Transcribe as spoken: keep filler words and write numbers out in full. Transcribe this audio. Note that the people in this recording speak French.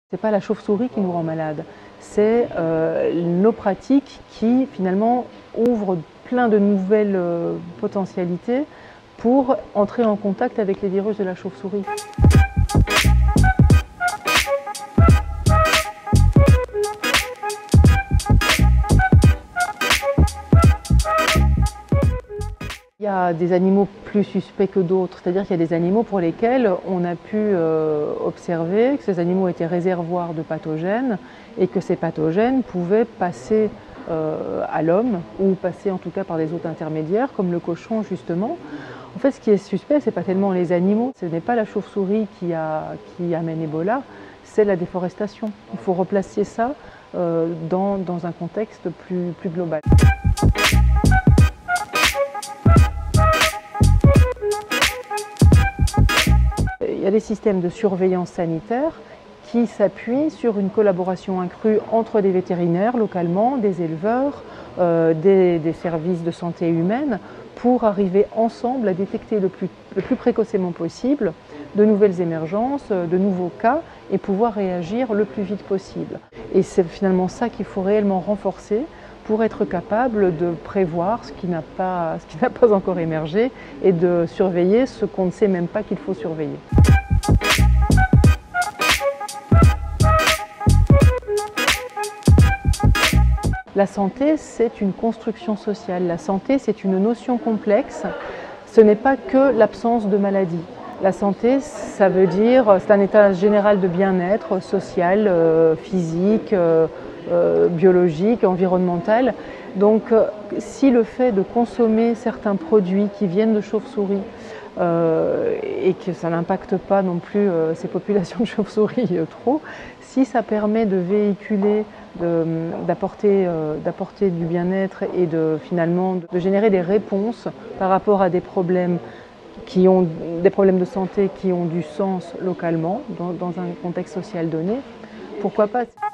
Ce n'est pas la chauve-souris qui nous rend malade, c'est euh, nos pratiques qui finalement ouvrent plein de nouvelles euh, potentialités pour entrer en contact avec les virus de la chauve-souris. Il y a des animaux plus suspects que d'autres, c'est-à-dire qu'il y a des animaux pour lesquels on a pu euh, observer que ces animaux étaient réservoirs de pathogènes et que ces pathogènes pouvaient passer euh, à l'homme ou passer en tout cas par des hôtes intermédiaires comme le cochon justement. En fait, ce qui est suspect, ce n'est pas tellement les animaux, ce n'est pas la chauve-souris qui, a, qui amène Ebola, c'est la déforestation. Il faut replacer ça euh, dans, dans un contexte plus, plus global. Il y a des systèmes de surveillance sanitaire qui s'appuient sur une collaboration accrue entre des vétérinaires localement, des éleveurs, euh, des, des services de santé humaine pour arriver ensemble à détecter le plus, le plus précocement possible de nouvelles émergences, de nouveaux cas et pouvoir réagir le plus vite possible. Et c'est finalement ça qu'il faut réellement renforcer pour être capable de prévoir ce qui n'a pas, ce qui n'a pas encore émergé et de surveiller ce qu'on ne sait même pas qu'il faut surveiller. La santé, c'est une construction sociale. La santé, c'est une notion complexe. Ce n'est pas que l'absence de maladie. La santé, ça veut dire, c'est un état général de bien-être social, euh, physique, euh, euh, biologique, environnemental. Donc, euh, si le fait de consommer certains produits qui viennent de chauves-souris euh, et que ça n'impacte pas non plus euh, ces populations de chauves-souris euh, trop, si ça permet de véhiculer, d'apporter euh, d'apporter du bien-être et de finalement de générer des réponses par rapport à des problèmes qui ont des problèmes de santé qui ont du sens localement dans, dans un contexte social donné, pourquoi pas?